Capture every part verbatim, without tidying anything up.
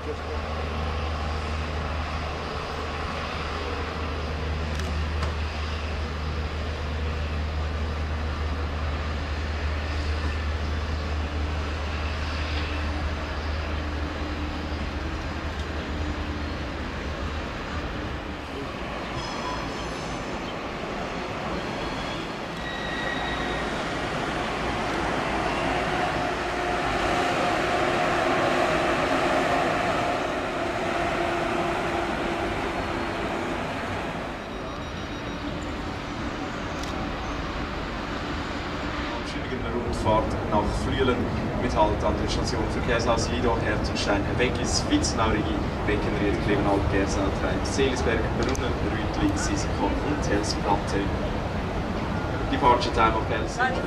Nach Flüelen mit Halt an der Station Verkehrshaus Lido, Herzogstein, Weggis, Witznaurigi, Beckenried, Klevenal, Gersau, Treib, Seelisberg, Brunnen, Rütli, Sisikon und Helsplatte. Departure time of Helsinki.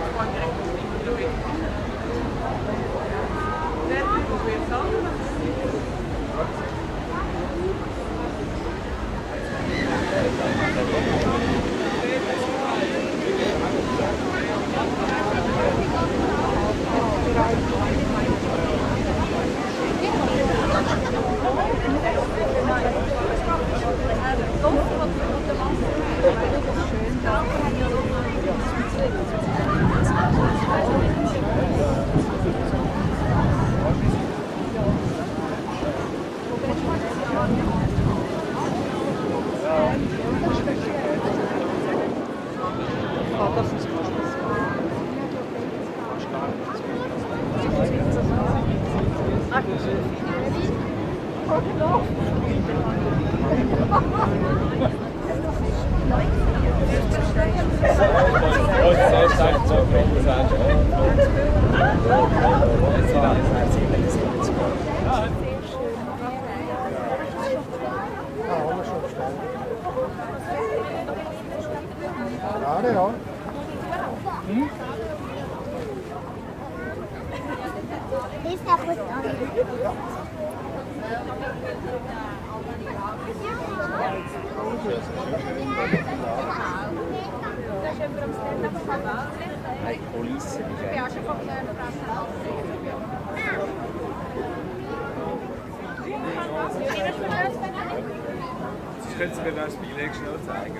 Ich könnte es mir das Beleg schnell zeigen.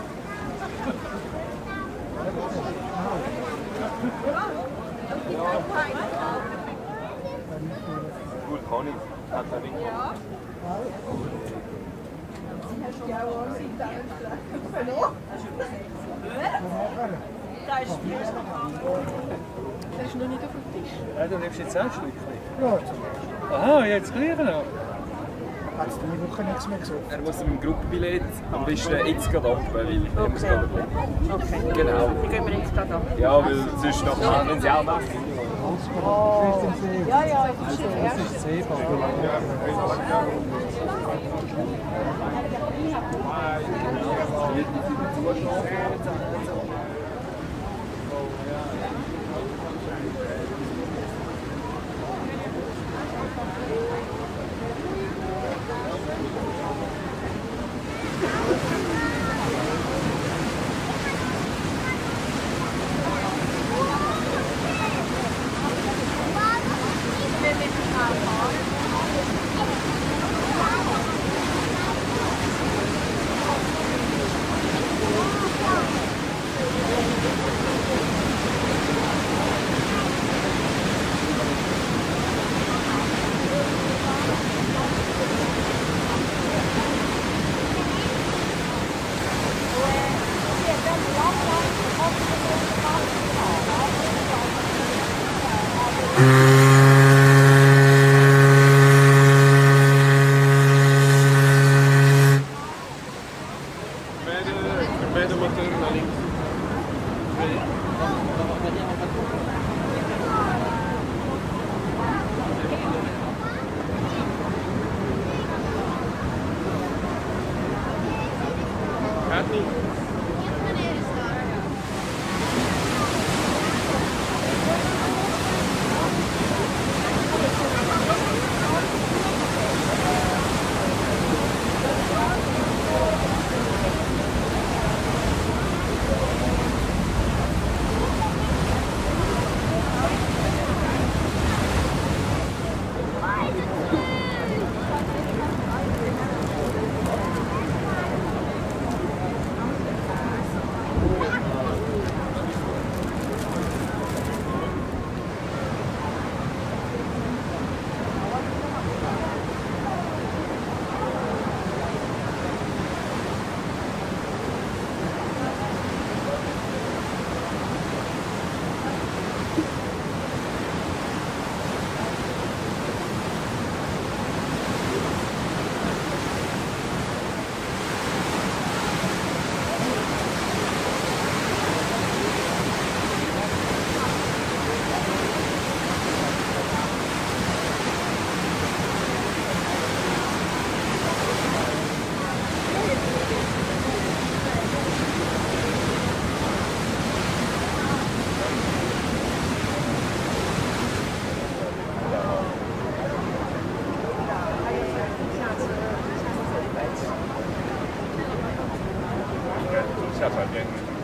Gut, kann ich. Hat er nicht. Ja. Das ist noch nicht auf dem Tisch. Ja, du nimmst jetzt auch ein Stückchen. Ja, zum Beispiel. Aha, jetzt gleich noch. Hat es diese Woche nichts mehr gesucht? Er muss mit dem Gruppenbillett am besten jetzt gerade ab, weil ich Okay. muss gerade ab. Okay. Genau. Die gehen wir jetzt gerade ab. Ja, weil sonst noch, wenn sie auch machen. Oh. Ja, ja, das ist der erste. Das ist Seebad. gaat uit.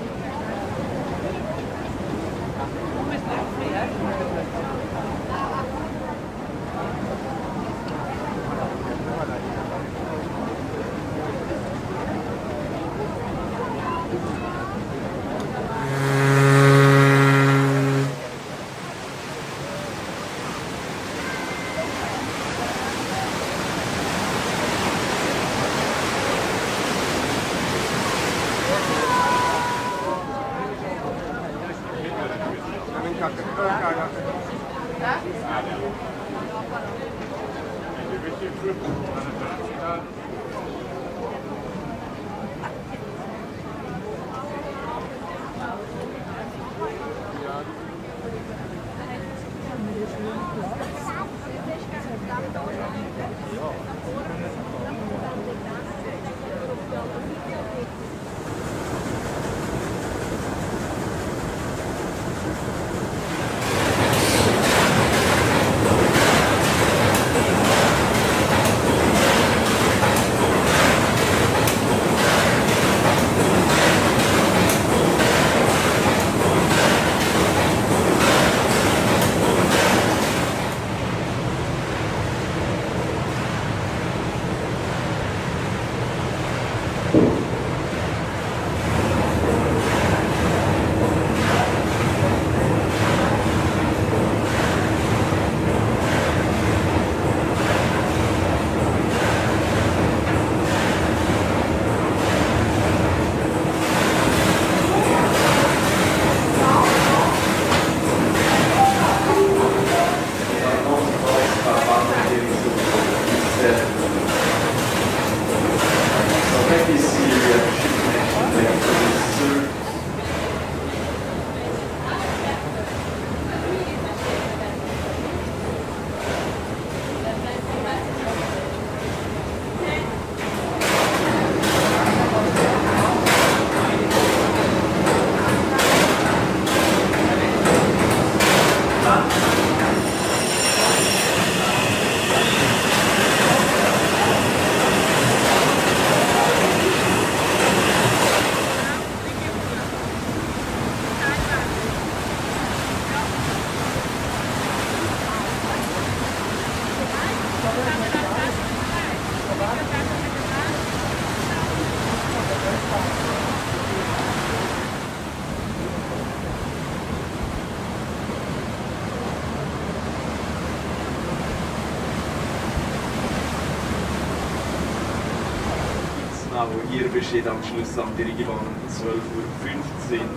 Ihr besteht am Schluss am Dirigivan um zwölf Uhr fünfzehn.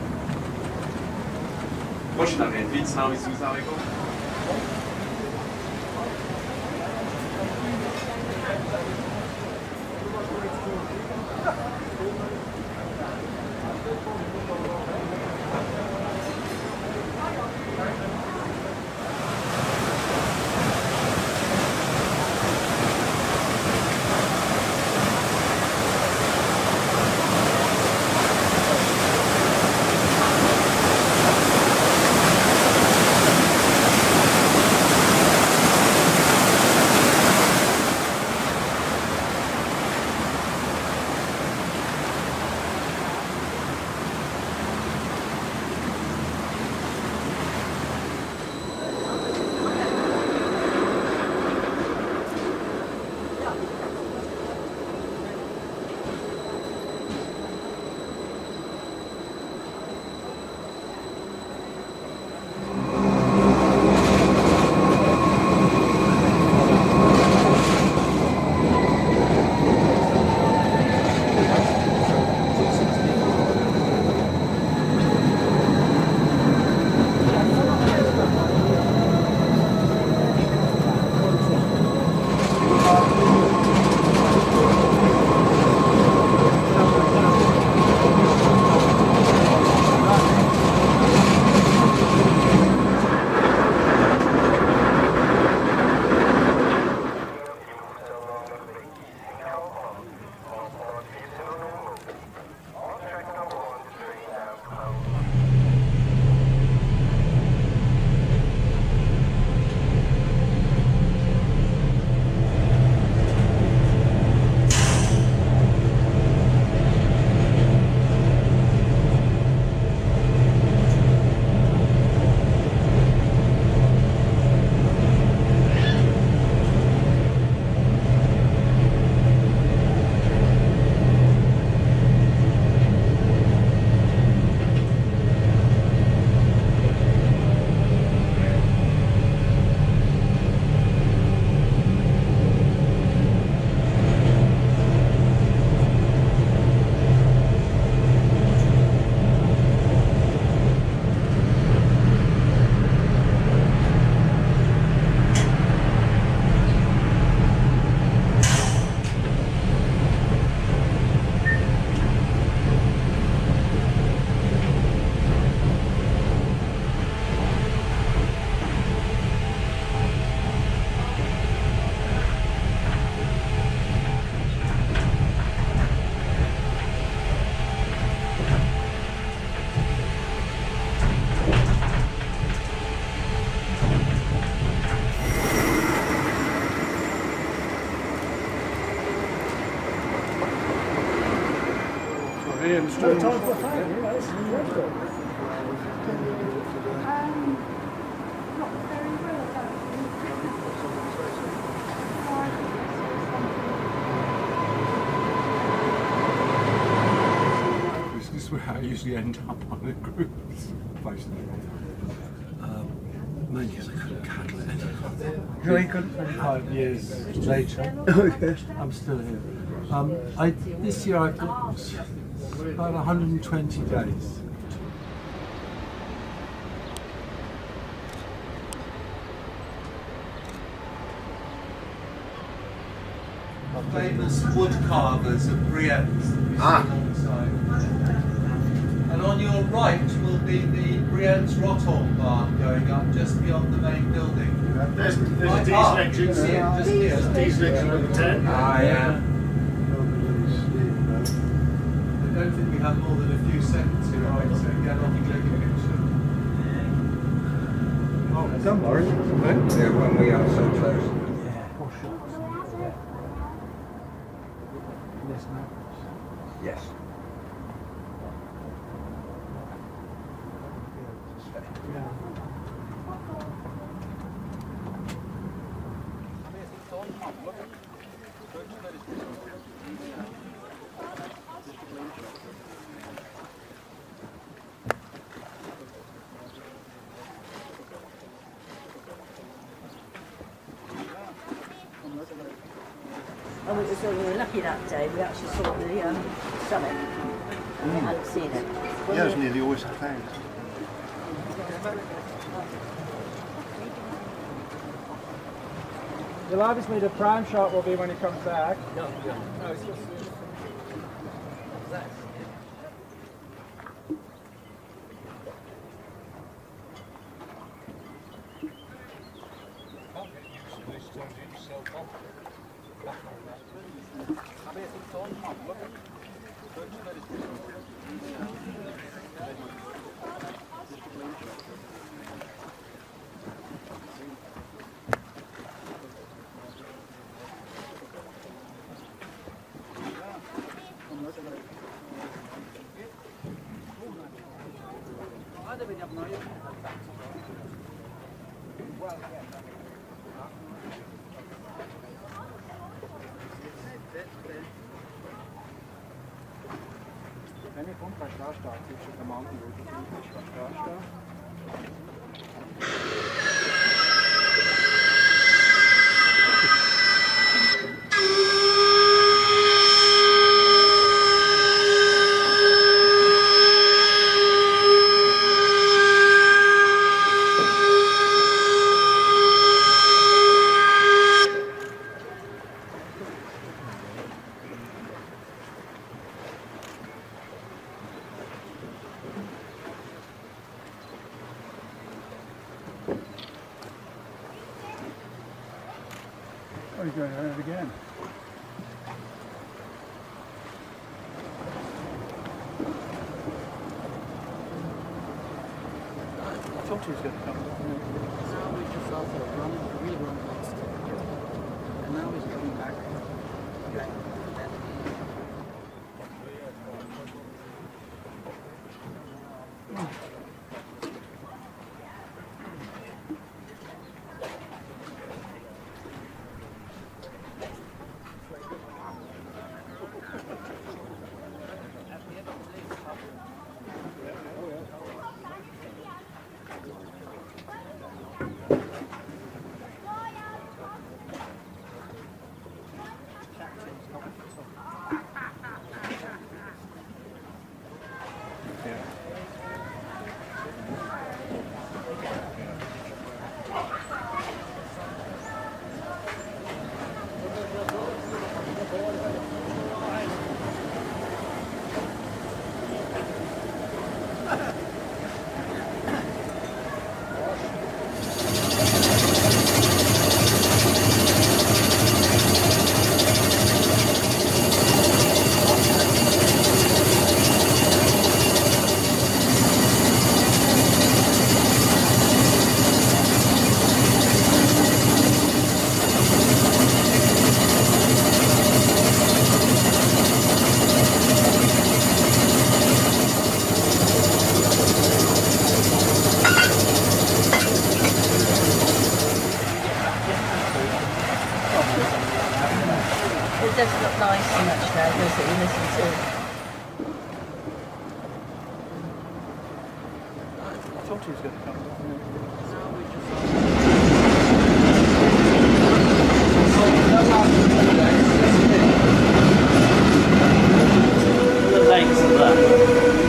Willst du noch nicht wissen, wie es aussieht? Ian, No time for a fan, you know, it's dreadful. This is where I usually end up on the groups, basically. Um, mainly because I couldn't handle it. Really good. twenty-five years later, I'm still here. Um, I, this year I've got about one hundred twenty days. Famous wood carvers of Brienz. Ah. And on your right will be the Brienz Rothorn barn going up just beyond the main building. There's, there's Right a diesel up, engine. you can see it just here. Diesel engine number ten. Ah, yeah. I don't think we have more than a few seconds here, right, so get on and take a picture. Oh, don't worry. Yeah, when we are so close. Yes. And we, so we were lucky that day, we actually saw the um, summit. And we hadn't seen it. Yeah, it's nearly always found. You'll obviously the prime shot will be when he comes back. No, no. No, it's just... Wenn ich kommt bei Straßstadt, zwischen der Mantel und der Straßstadt. Oh, he's going around it again. I thought he was going to come. Now we just also run, rerun past. And now he's coming back. so much now, does it? You listen to. I thought he was going to come. The legs of that.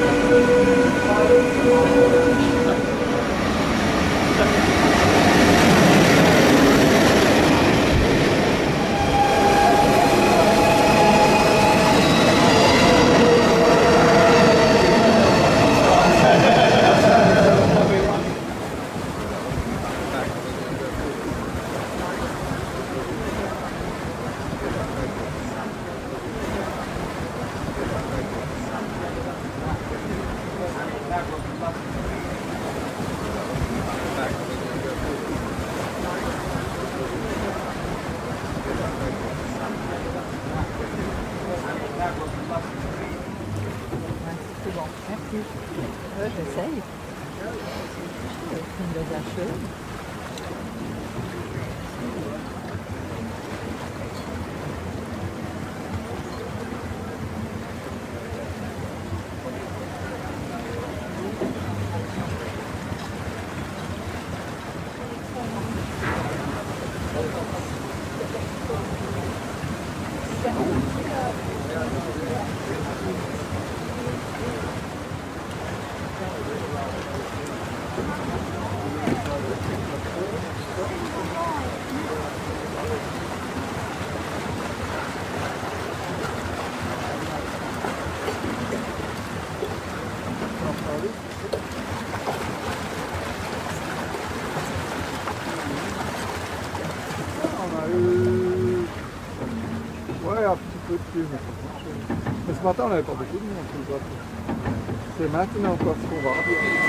Ce matin, on n'avait pas beaucoup de monde. C'est maintenant quoi ce qu'on va.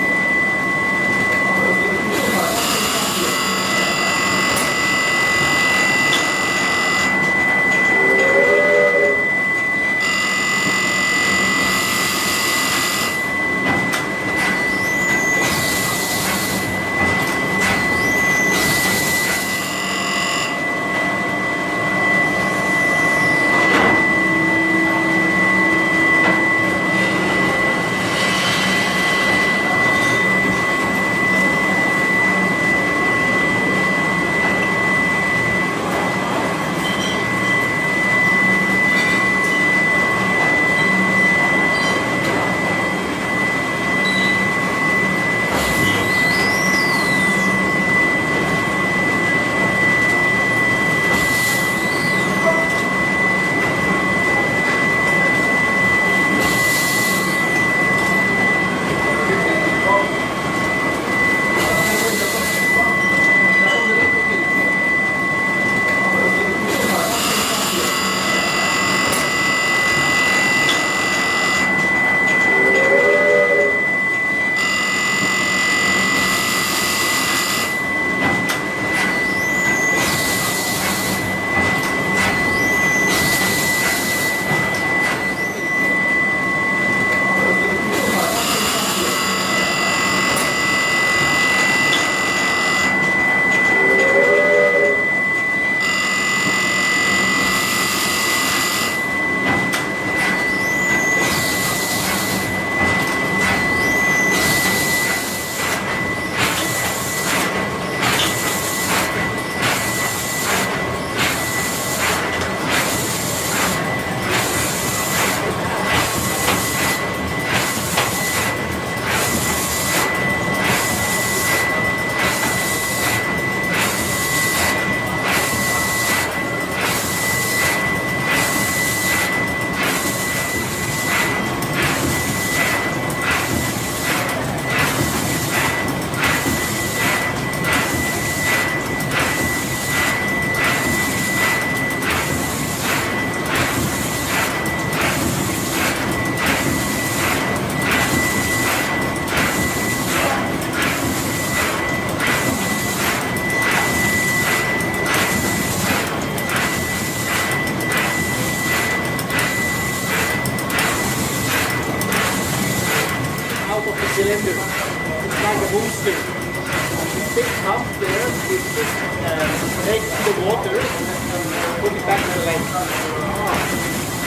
cylinder. It's like a booster. This big pump there is just uh, take the water and put it back in the lake.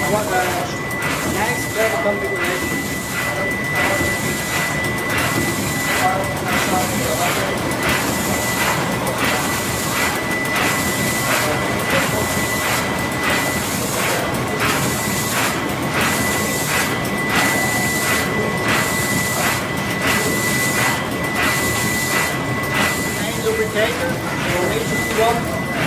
What the next level configuration? Main lubricator, Regents one.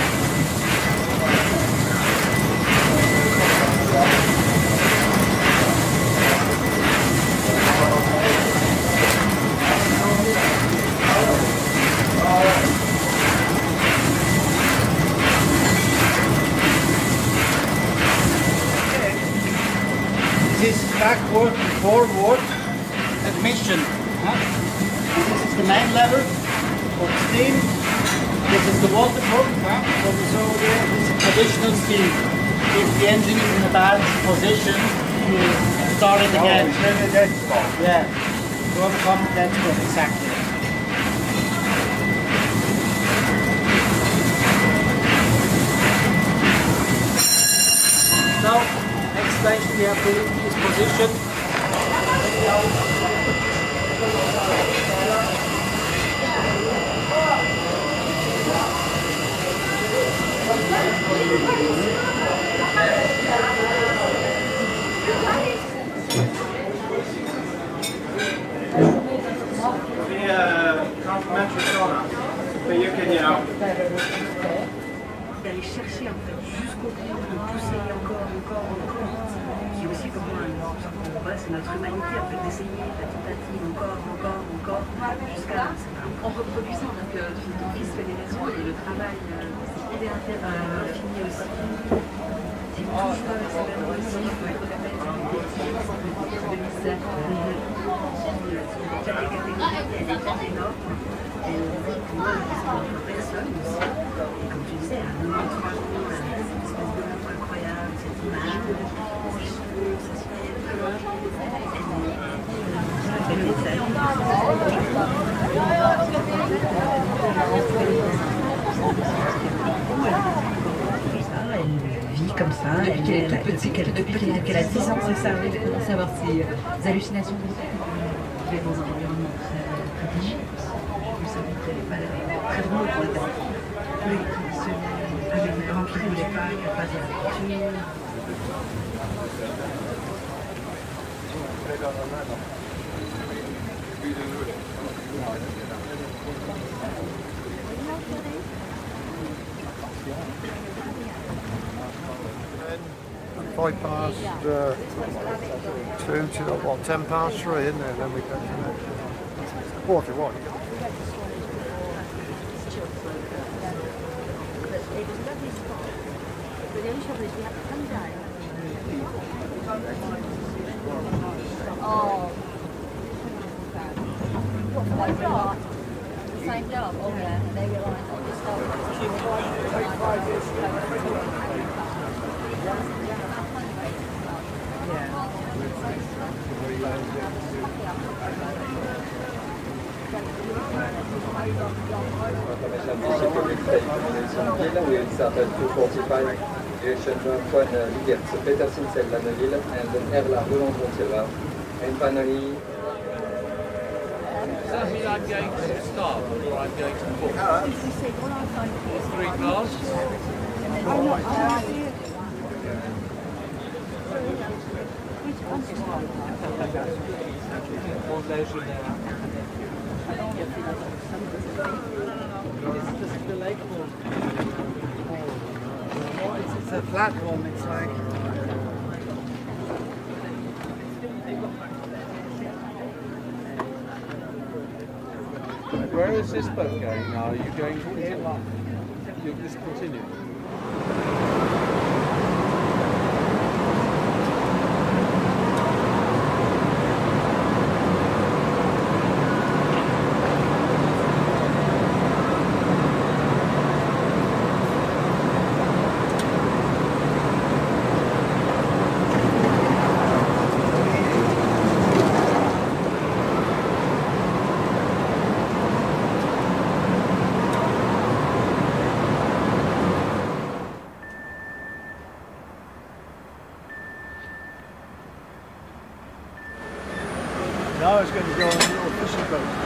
This is backward and forward admission. Huh? This is the main lever for the steam. This is the water pump. Huh? So there is additional steam. If the engine is in a bad position, you start it again. Oh, it's in a dead spot. Yeah. To overcome that spot, exactly. Now, next station we have to leave this position. The uh, complimentary sauna, so you can, you know. D'aller chercher en fait jusqu'au bout, de pousser encore, encore, encore. C'est aussi comment on voit, c'est notre humanité en fait d'essayer petit à petit, encore, encore, encore, jusqu'à en reproduisant. Donc ton fils fait des raisons et le travail il est infini aussi. C'est toujours c'est même aussi, il faut être capable de misère. Chaque catégorie, elle est énorme. Et moi, je personne aussi. Et comme tu disais, un moment de trois jours, cette espèce de lampe incroyable, cette image, ces cheveux, cette ciel, elle vit comme ça. Depuis qu'elle est toute petite, depuis qu'elle a dix ans, c'est ça. Elle commence à avoir ses hallucinations. Elle est dans un environnement très rigide. Très drôle pour la personne. Tous les traditionnels, avec des grands qui ne voulaient pas, qui n'ont pas d'habitude. Five past uh, two to what, ten past three, isn't it? Then we go to the quarter one. Oh. What for art? Same job? Oh yeah, and they realise I'll just start Direction Antoine Ligertz, Petersinsel-Lanneville, and then Erla Roland-Montelva. And finally, does that mean I'm going to start or I'm going to book? Three cars? This is the lake hall. It's a platform, it's like... Where is this boat going now? Are you going to continue? You'll just continue? Now it's going to go on a little fishing boat.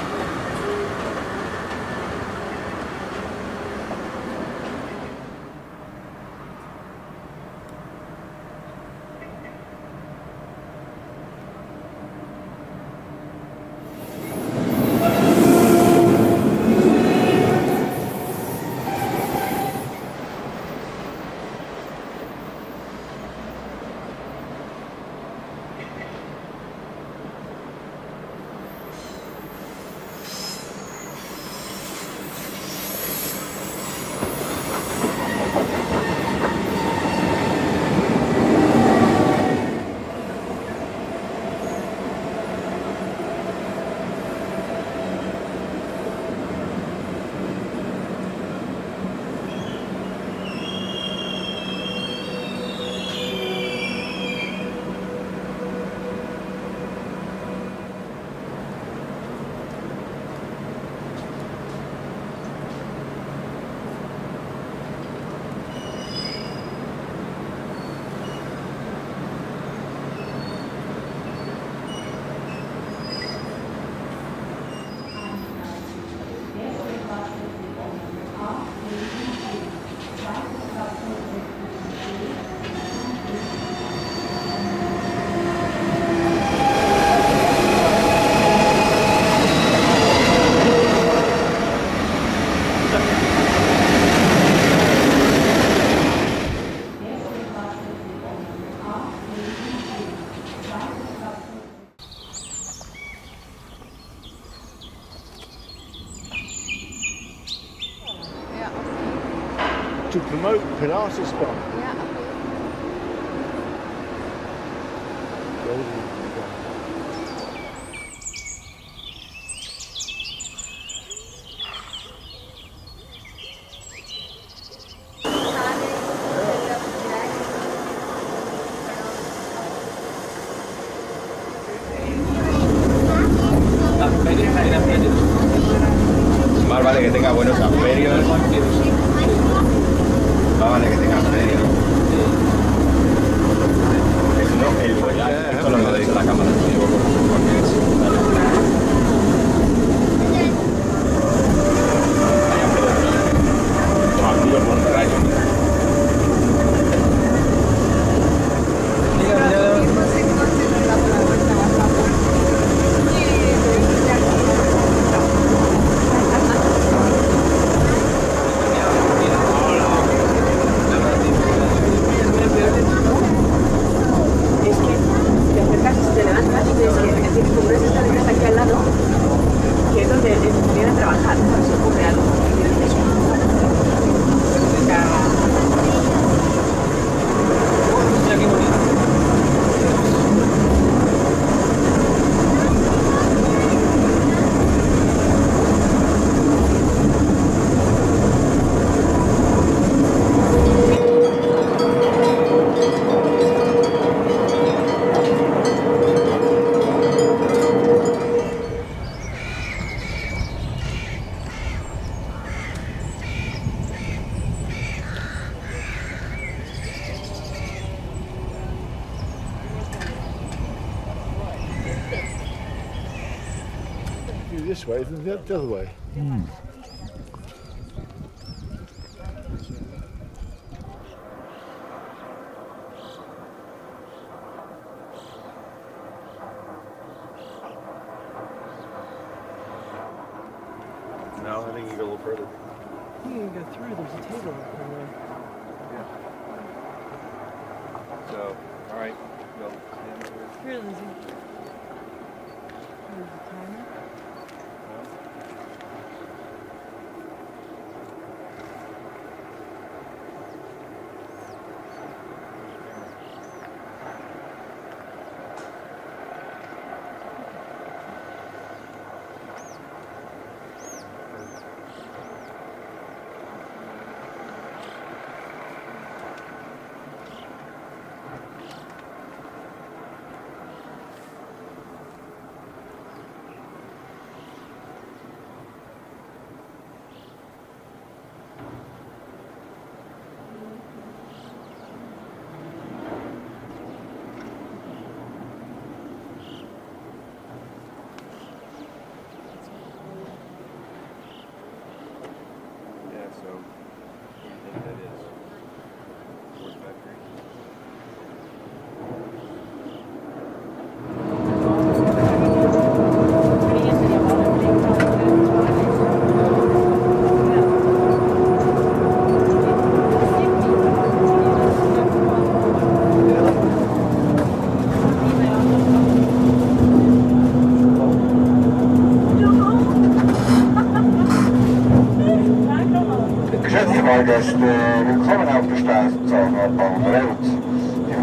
To promote Pilatus Spa. Ja. Más vale que tenga buenos amperios. Más vale que tenga amperios. Es no, el buen. Esto lo veis en la cámara. Porque es. This way than the other way. Mm. No, I think you go a little further. You can go through, there's a table up there. Yeah. So, alright, go. Here, Lizzie. There's a timer.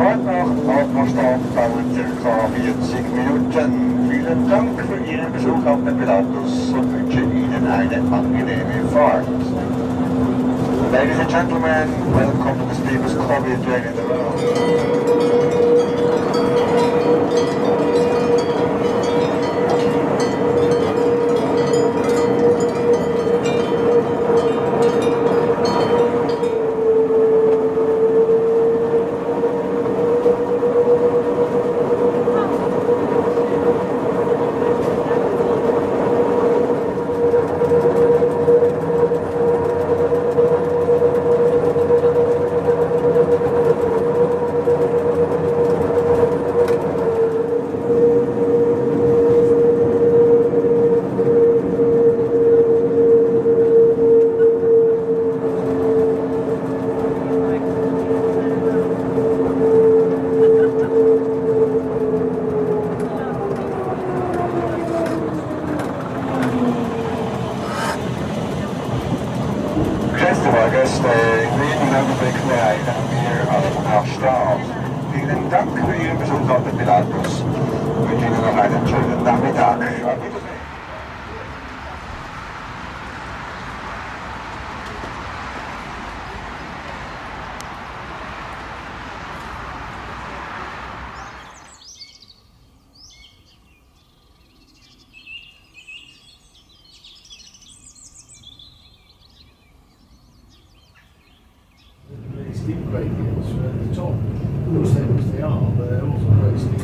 Fahrt nach Autostand dauert ca. vierzig Minuten. Vielen Dank für Ihren Besuch auf dem Pilatus und wünsche Ihnen eine angenehme Fahrt. Ladies and gentlemen, welcome to the steepest coffee train in the world. Gäste, in wenigen Augenblicken erreichen wir Arth-Goldau. Vielen Dank für Ihren Besuch auf dem Pilatus. Ich wünsche Ihnen noch einen schönen Nachmittag. Auf Wiedersehen. Steep gradients at the top. Of course, they, they are, but they're also very steep.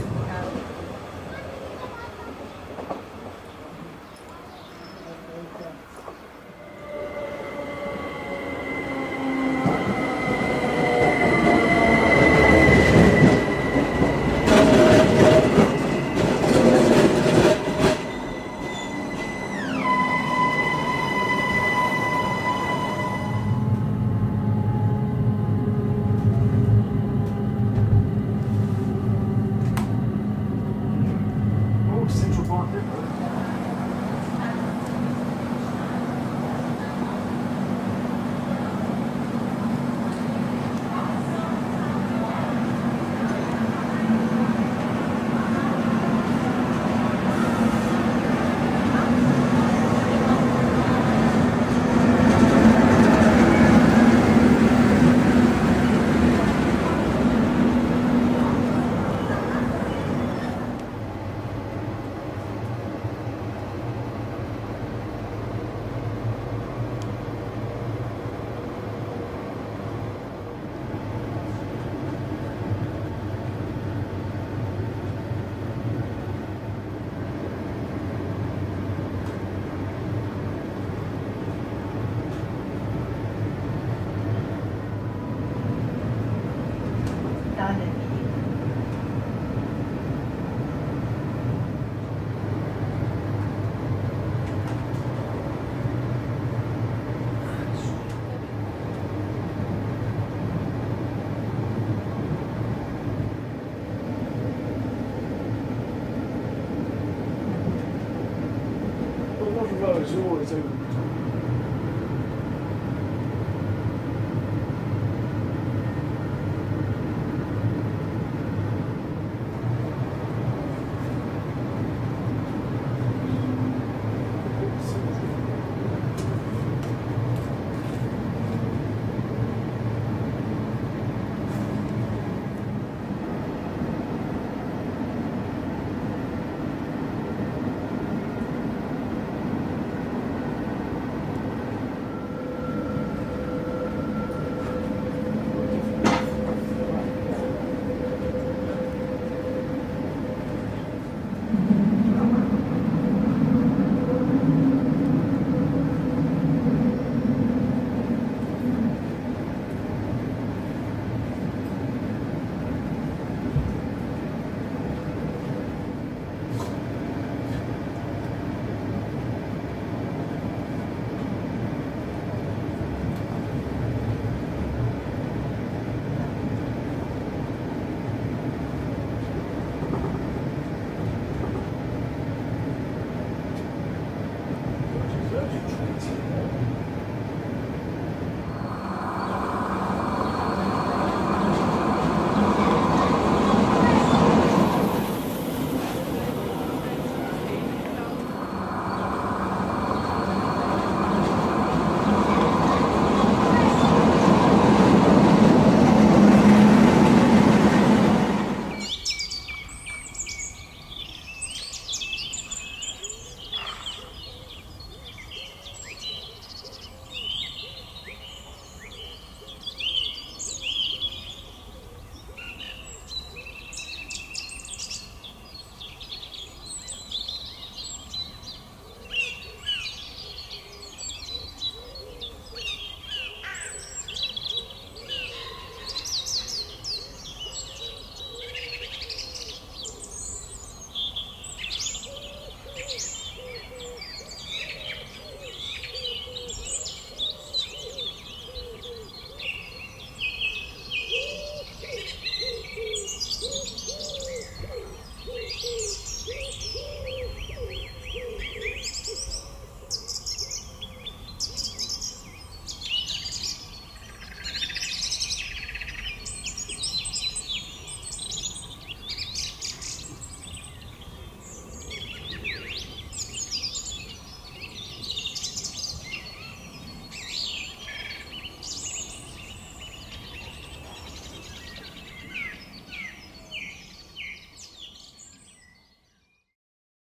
It's always open.